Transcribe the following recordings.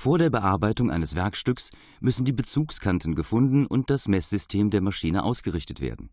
Vor der Bearbeitung eines Werkstücks müssen die Bezugskanten gefunden und das Messsystem der Maschine ausgerichtet werden.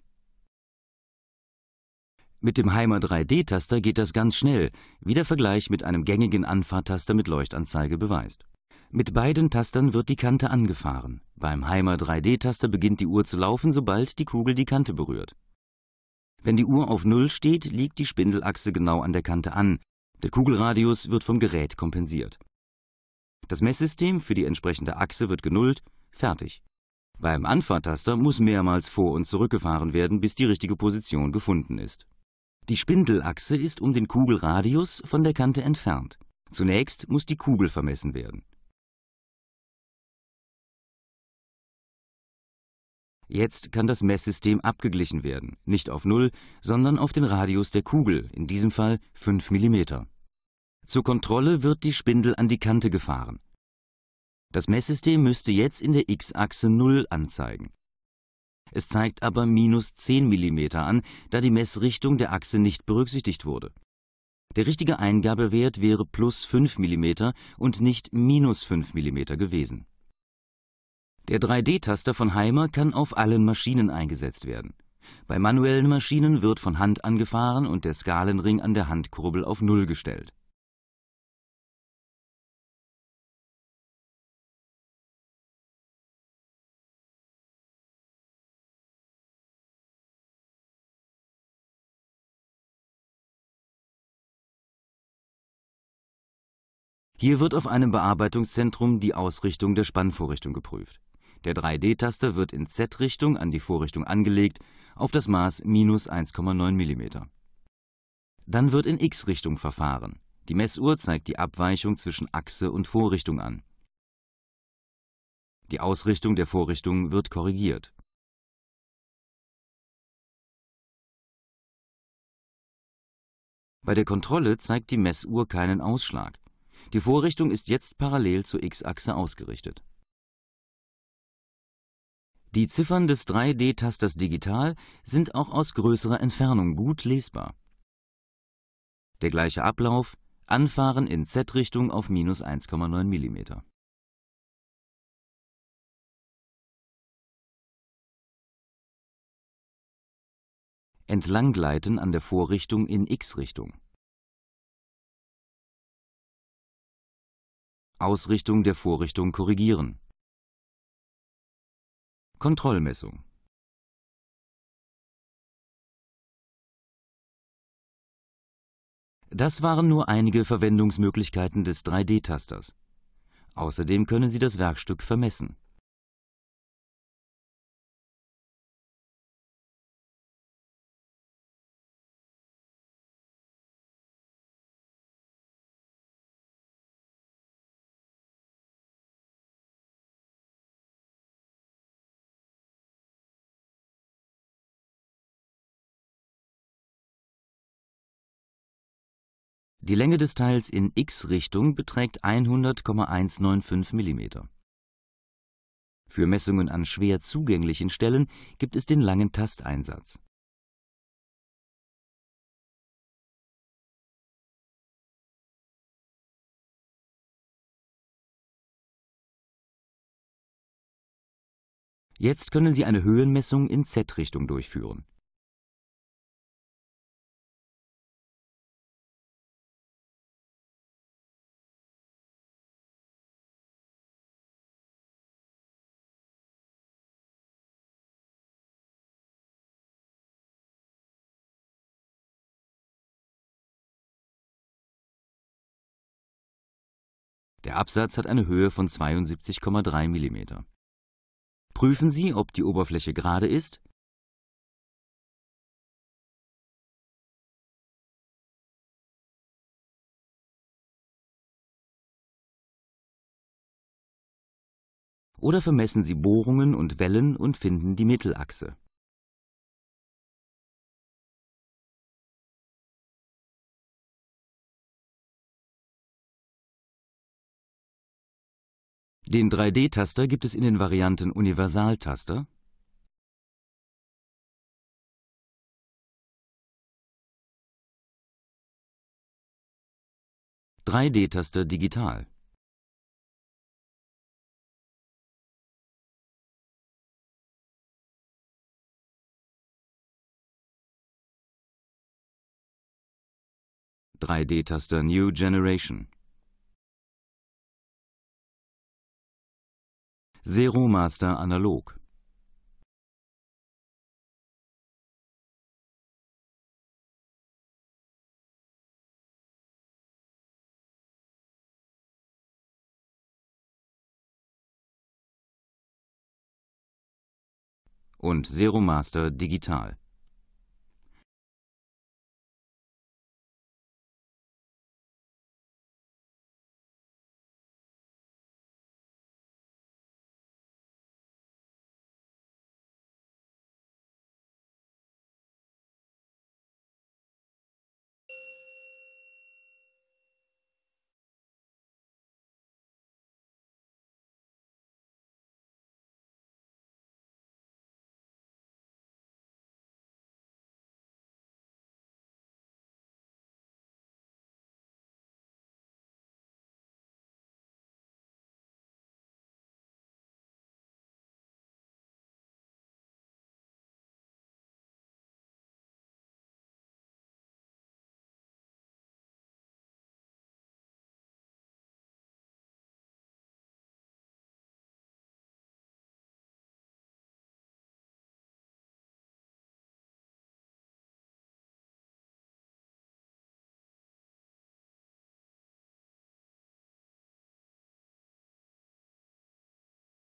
Mit dem Heimer 3D-Taster geht das ganz schnell, wie der Vergleich mit einem gängigen Anfahrtaster mit Leuchtanzeige beweist. Mit beiden Tastern wird die Kante angefahren. Beim Heimer 3D-Taster beginnt die Uhr zu laufen, sobald die Kugel die Kante berührt. Wenn die Uhr auf 0 steht, liegt die Spindelachse genau an der Kante an. Der Kugelradius wird vom Gerät kompensiert. Das Messsystem für die entsprechende Achse wird genullt, fertig. Beim Anfahrtaster muss mehrmals vor- und zurückgefahren werden, bis die richtige Position gefunden ist. Die Spindelachse ist um den Kugelradius von der Kante entfernt. Zunächst muss die Kugel vermessen werden. Jetzt kann das Messsystem abgeglichen werden, nicht auf 0, sondern auf den Radius der Kugel, in diesem Fall 5 mm. Zur Kontrolle wird die Spindel an die Kante gefahren. Das Messsystem müsste jetzt in der X-Achse 0 anzeigen. Es zeigt aber -10 mm an, da die Messrichtung der Achse nicht berücksichtigt wurde. Der richtige Eingabewert wäre +5 mm und nicht -5 mm gewesen. Der 3D-Taster von Heimer kann auf allen Maschinen eingesetzt werden. Bei manuellen Maschinen wird von Hand angefahren und der Skalenring an der Handkurbel auf 0 gestellt. Hier wird auf einem Bearbeitungszentrum die Ausrichtung der Spannvorrichtung geprüft. Der 3D-Taster wird in Z-Richtung an die Vorrichtung angelegt, auf das Maß -1,9 mm. Dann wird in X-Richtung verfahren. Die Messuhr zeigt die Abweichung zwischen Achse und Vorrichtung an. Die Ausrichtung der Vorrichtung wird korrigiert. Bei der Kontrolle zeigt die Messuhr keinen Ausschlag. Die Vorrichtung ist jetzt parallel zur X-Achse ausgerichtet. Die Ziffern des 3D-Tasters digital sind auch aus größerer Entfernung gut lesbar. Der gleiche Ablauf: Anfahren in Z-Richtung auf -1,9 mm. Entlanggleiten an der Vorrichtung in X-Richtung. Ausrichtung der Vorrichtung korrigieren. Kontrollmessung. Das waren nur einige Verwendungsmöglichkeiten des 3D-Tasters. Außerdem können Sie das Werkstück vermessen. Die Länge des Teils in X-Richtung beträgt 100,195 mm. Für Messungen an schwer zugänglichen Stellen gibt es den langen Tasteinsatz. Jetzt können Sie eine Höhenmessung in Z-Richtung durchführen. Der Absatz hat eine Höhe von 72,3 mm. Prüfen Sie, ob die Oberfläche gerade ist oder vermessen Sie Bohrungen und Wellen und finden die Mittelachse. Den 3D-Taster gibt es in den Varianten Universaltaster, (3D-Taster digital) 3D-Taster New Generation. Zeromaster Analog. Und Zeromaster Digital.